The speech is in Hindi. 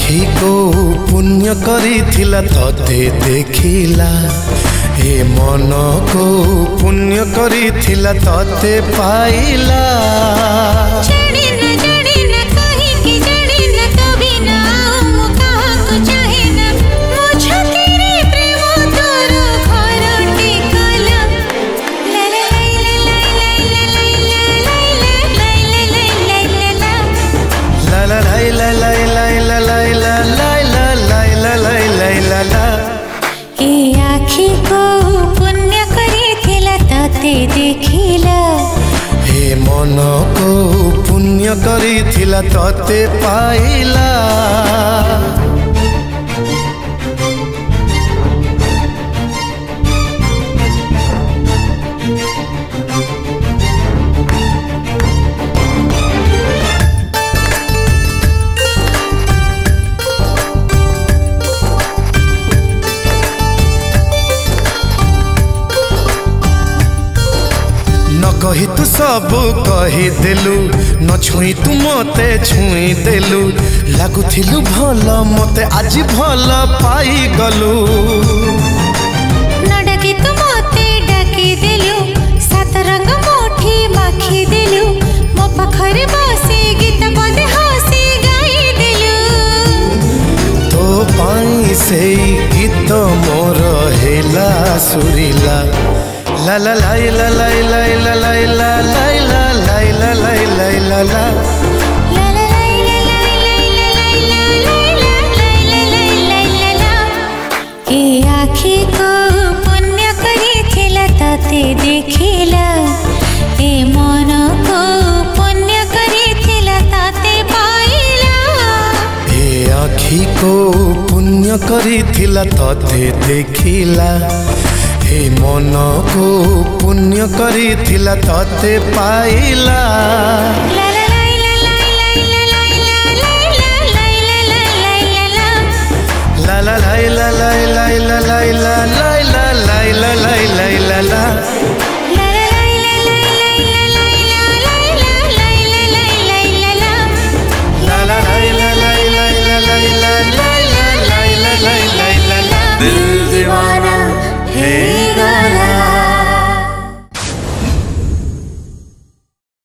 आखि को पुण्य करिथिला तते देखिला ए मन को पुण्य करिथिला तते पाइला आखि को पुण्य करिथिला तते देखिला हे मन को पुण्य करिथिला तते पाइला कही तू सब कही देलु न छुई तू मते छुई देलु लागुथिलु भल मते आज भल पाई गलु न डाकी तू मते डाकी देलु सात रंग मोठी माखी देलु मो पाखरे बसी गीत बदे हसी गाई देलु तो पाई से गीत मोर हेला सुरिला ला ला ला ला ला ला ला ला ला ला ला ला ला ला आखि को पुण्य करिथिला तते देखिला ए मन को पुण्य करिथिला तते पाइला ए आखि को पुण्य करिथिला तते देखिला हे मन को पुण्य करिथिला तते पाइला।